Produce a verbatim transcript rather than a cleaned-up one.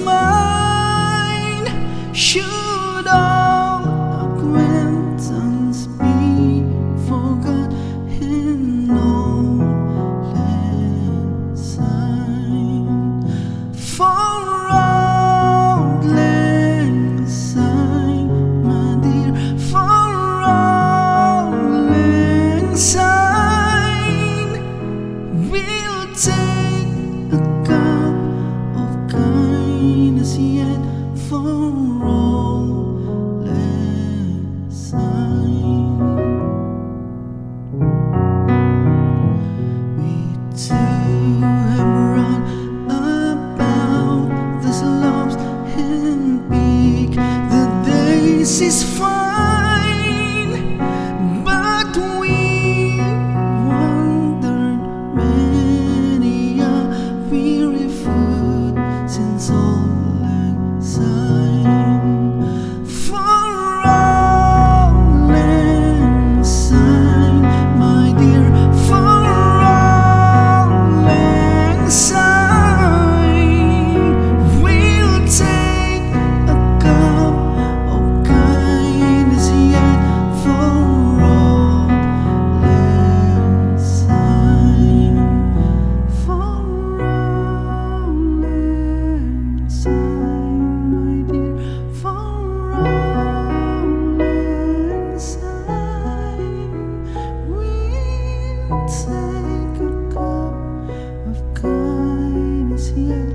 mine. Should all acquaintance be forgot in old lang syne? For old lang syne, my dear, for old lang syne, we'll take a cup of kindness yet for old lang syne. We two have run about the slopes and peak. The days is fine, but we wandered many a weary foot since old lang syne. For old lang syne, my dear, for old lang syne, we'll take a cup of kindness yet for old lang syne. For old lang syne, my dear, for old lang syne, we'll take a cup of kindness yet.